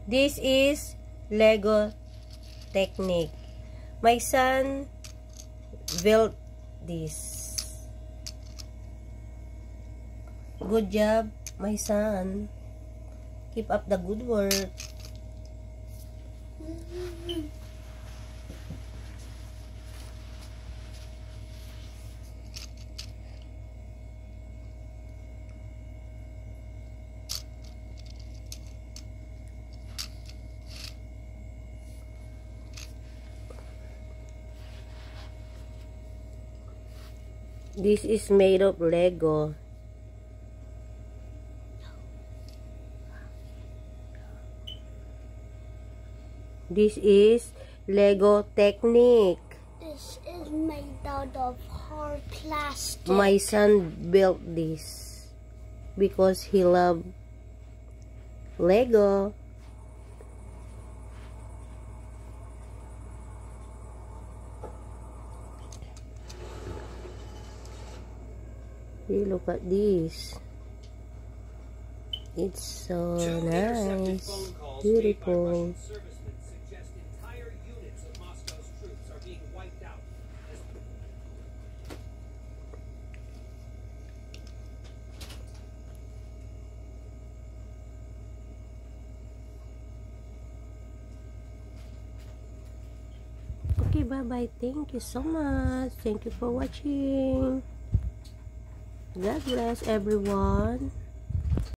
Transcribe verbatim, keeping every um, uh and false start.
This is Lego technique. My son built this. Good job, my son. Keep up the good work. This is made of Lego. This is Lego technique. This is made out of hard plastic. My son built this because he loved Lego. Hey, look at this. It's so nice. Beautiful. Okay, bye-bye. Thank you so much. Thank you for watching. God bless everyone.